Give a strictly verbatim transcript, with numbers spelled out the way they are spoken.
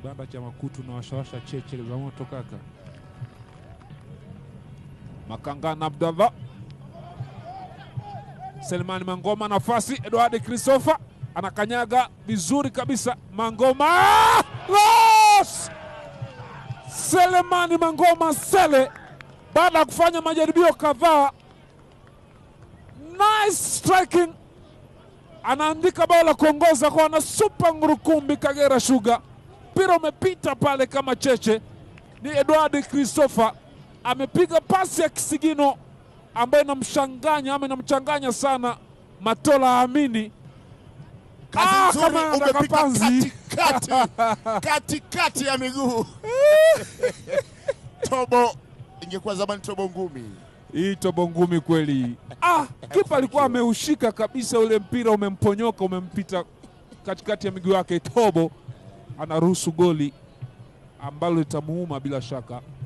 kibanda cha makutu na washawasha cheche za moto kaka. Makangana Abdallah, Selemani Mangoma nafasi, Edward Christopher anakanyaga vizuri kabisa. Mangoma Los! Selemani Mangoma Sele baada ya kufanya majaribio kadhaa, nice striking, anaandika bao la kuongoza kwa wana Super Ngurukumbi Kagera Sugar. Mpira umepita pale kama cheche. Ni Edward Christopher amepiga pasi ya kisigino ambayo inamshanganya ama inamchanganya sana Matola Amini. Kazi Ah, nzuri kama umepika kapanzi. katikati katikati ya miguu. Tobo ingekuwa zamani tobo ngumi. Hii tobo ngumi kweli. Ah, kipa alikuwa ameushika kabisa ule mpira, umemponyoka, umempita katikati ya miguu yake. Tobo anaruhusu goli ambalo litamuuma bila shaka.